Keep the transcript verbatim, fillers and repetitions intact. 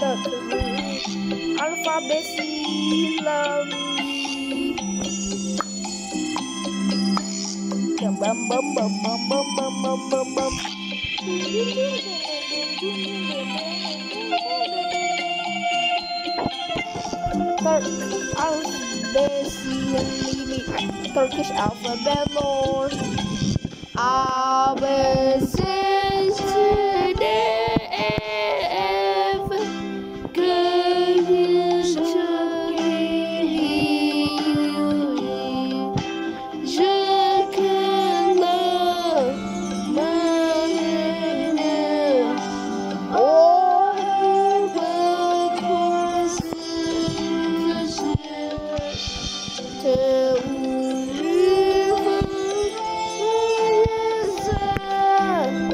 Turkish Alphabet Lore. Bum bum bum bum bum bum bum bum bum. Turkish Alphabet Lore. A B C